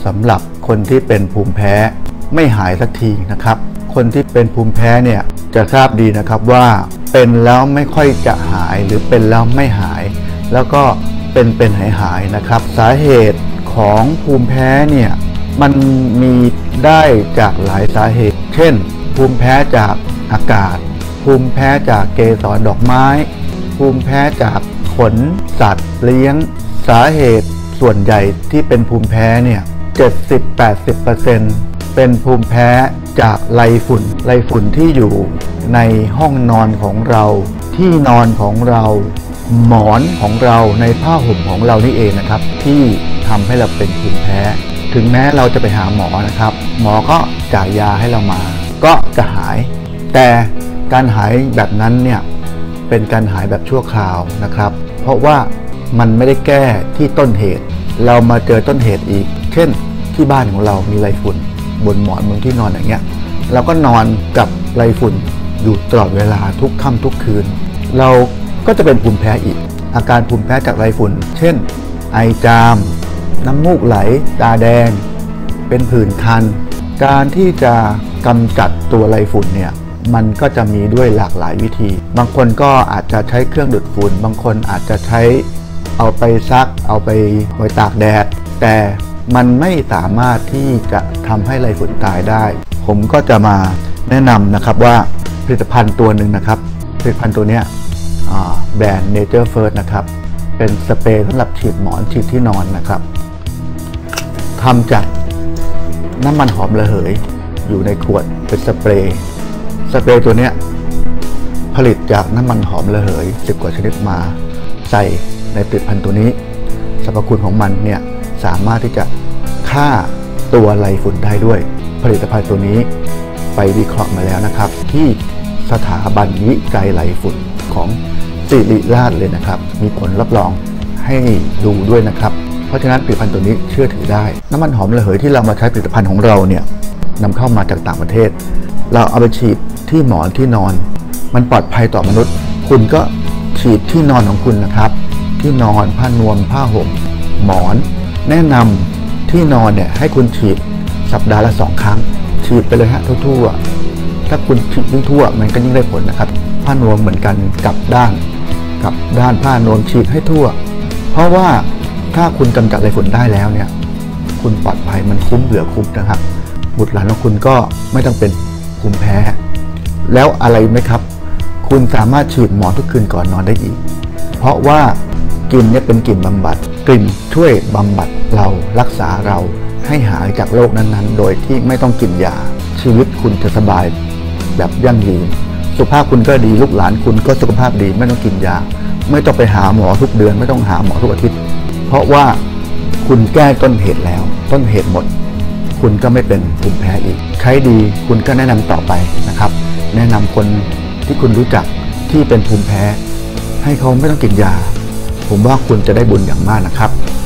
สำหรับคนที่เป็นภูมิแพ้ไม่หายสักทีนะครับคนที่เป็นภูมิแพ้เนี่ยจะทราบดีนะครับว่าเป็นแล้วไม่ค่อยจะหายหรือเป็นแล้วไม่หายแล้วก็เป็นหายนะครับสาเหตุของภูมิแพ้เนี่ยมันมีได้จากหลายสาเหตุเช่นภูมิแพ้จากอากาศภูมิแพ้จากเกสรดอกไม้ภูมิแพ้จากขนสัตว์เลี้ยงสาเหตุส่วนใหญ่ที่เป็นภูมิแพ้เนี่ย 70-80% เป็นภูมิแพ้จากไรฝุ่นที่อยู่ในห้องนอนของเราที่นอนของเราหมอนของเราในผ้าห่มของเรานี่เองนะครับที่ทำให้เราเป็นภูมิแพ้ถึงแม้เราจะไปหาหมอนะครับหมอก็จ่ายยาให้เรามาก็จะหายแต่การหายแบบนั้นเนี่ยเป็นการหายแบบชั่วคราวนะครับเพราะว่ามันไม่ได้แก้ที่ต้นเหตุเรามาเจอต้นเหตุอีกเช่นที่บ้านของเรามีไรฝุ่นบนหมอนบนที่นอนอย่างเงี้ยเราก็นอนกับไรฝุ่นอยู่ตลอดเวลาทุกค่ำทุกคืนเราก็จะเป็นภูมิแพ้อีกอาการภูมิแพ้จากไรฝุ่นเช่นไอจามน้ำมูกไหลตาแดงเป็นผื่นคันการที่จะกำจัดตัวไรฝุ่นเนี่ยมันก็จะมีด้วยหลากหลายวิธีบางคนก็อาจจะใช้เครื่องดูดฝุ่นบางคนอาจจะใช้เอาไปซักเอาไปไว้ตากแดดแต่มันไม่สามารถที่จะทำให้ไรฝุ่นตายได้ผมก็จะมาแนะนำนะครับว่าผลิตภัณฑ์ตัวหนึ่งนะครับผลิตภัณฑ์ตัวนี้แบรนด์ Nature First นะครับเป็นสเปรย์สำหรับฉีดหมอนฉีดที่นอนนะครับทำจากน้ำมันหอมระเหยอยู่ในขวดเป็นสเปรย์ตัวนี้ผลิตจากน้ำมันหอมระเหย10 กว่าชนิดมาใส่ในผลิตภัณฑ์ตัวนี้สรรพคุณของมันเนี่ยสามารถที่จะฆ่าตัวไรฝุ่นได้ด้วยผลิตภัณฑ์ตัวนี้ไปวิเคราะห์มาแล้วนะครับที่สถาบันวิจัยไรฝุ่นของศิริราชเลยนะครับมีผลรับรองให้ดูด้วยนะครับเพราะฉะนั้นผลิตภัณฑ์ตัวนี้เชื่อถือได้น้ำมันหอมระเหยที่เรามาใช้ผลิตภัณฑ์ของเราเนี่ยนำเข้ามาจากต่างประเทศเราเอาไปฉีดที่หมอนที่นอนมันปลอดภัยต่อมนุษย์คุณก็ฉีดที่นอนของคุณนะครับที่นอนผ้านวมผ้าห่มหมอนแนะนำที่นอนเนี่ยให้คุณฉีดสัปดาห์ละ2 ครั้งฉีดไปเลยฮะทั่วๆถ้าคุณฉีดยิ่งทั่วมันก็ยิ่งได้ผลนะครับผ้านวมเหมือนกันกับด้านผ้านวมฉีดให้ทั่วเพราะว่าถ้าคุณกำจัดไรฝุ่นได้แล้วเนี่ยคุณปลอดภัยมันคุ้มเหลือคุ้มนะครับบุตรหลานของคุณก็ไม่ต้องเป็นภูมิแพ้แล้วอะไรไหมครับคุณสามารถฉีดหมอนทุกคืนก่อนนอนได้อีกเพราะว่ากลิ่นเนี่ยเป็นกลิ่นบำบัดกลิ่นช่วยบำบัดเรารักษาเราให้หายจากโรคนั้นๆโดยที่ไม่ต้องกินยาชีวิตคุณจะสบายแบบยั่งยืนสุขภาพคุณก็ดีลูกหลานคุณก็สุขภาพดีไม่ต้องกินยาไม่ต้องไปหาหมอทุกเดือนไม่ต้องหาหมอทุกอาทิตย์เพราะว่าคุณแก้ต้นเหตุแล้วต้นเหตุหมดคุณก็ไม่เป็นภูมิแพ้อีกใช้ดีคุณก็แนะนำต่อไปนะครับแนะนำคนที่คุณรู้จักที่เป็นภูมิแพ้ให้เขาไม่ต้องกินยาผมว่าคุณจะได้บุญอย่างมากนะครับ